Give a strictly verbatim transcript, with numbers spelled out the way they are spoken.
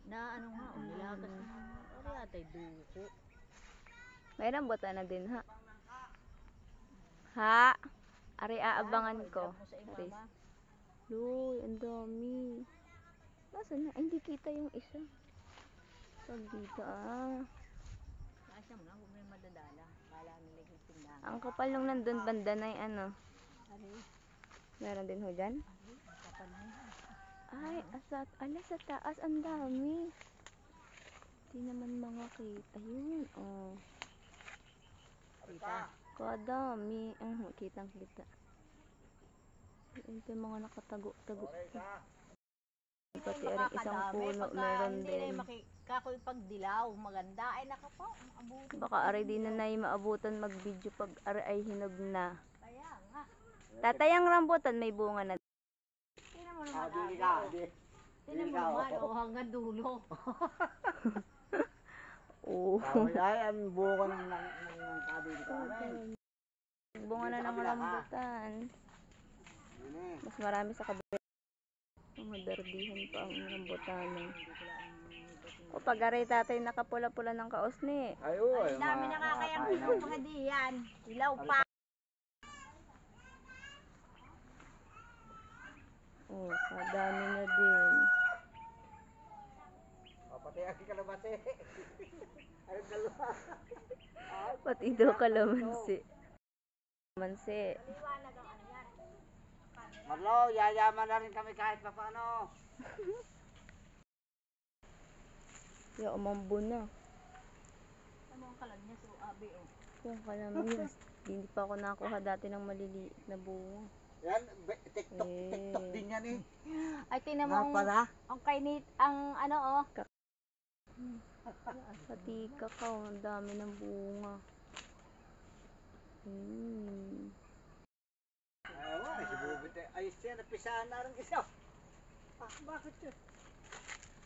Na ano nga, umilagas na. Ano yata'y duko. May rambutan na din, ha? Ha? Ari aabangan ko. Mo sa Aris. imama. Luy, ang dami. Nasaan na? Ay, hindi kita yung isa. Pag dito, ah. Kaasya mo na, huwag mo yung madadala. Kala nila yung tindahan. Ang kapal nung nandun banda na yung ano. Ari, Meron din ho dyan? ari, ang kapal na yan. Ay, asat, ala sa taas, ang dami. Di naman mga kita yun. Oh. Kita. Kadami. Uh, kitang kita. Ito yung mga nakatago-tago. Pati aring isang puno, meron hindi din. na makikakoy pag dilaw. Maganda. Ay, nakapo. Abuti. Baka aray di na nai maabutan mag-video pag aray ay hinog na. Kaya nga. Tatayang rambutan, may bunga na. Tingnan mo naman. Abi. Tingnan mo naman. O, hanggang dulo. Oo. Ay, ang buko ng kabili ka namin. Bunga na ng rambutan. Mas marami sa kabila. Mga dardihan pa ang rambutan. O pag aray tatay nakapula-pula ng kaos ni. Ay, oo. Ang dami nakakayang hilaw mga diyan. Hilaw pa. Oh, kadami na din. Pati ang kalabate. Ay, dalawa. Pati daw kalamansi. Kalamansi. Marlo, yayaman na rin kami kahit pa paano. Ya, umambo na. Ano ang kalan niya? So, abi, oh. Yung kalamansi. Hindi pa ako nakuha dati ng maliliit na bunga. Yan, TikTok, Eh. TikTok din yan eh. Ay, tingnan mo Nga ang, pala. ang kainit, ang ano, oh. Pati kakao, ang dami ng bunga. Hmm. Ay, si Bubit eh. Ayos yan, napisaan na rin isa. Ah, bakit yun?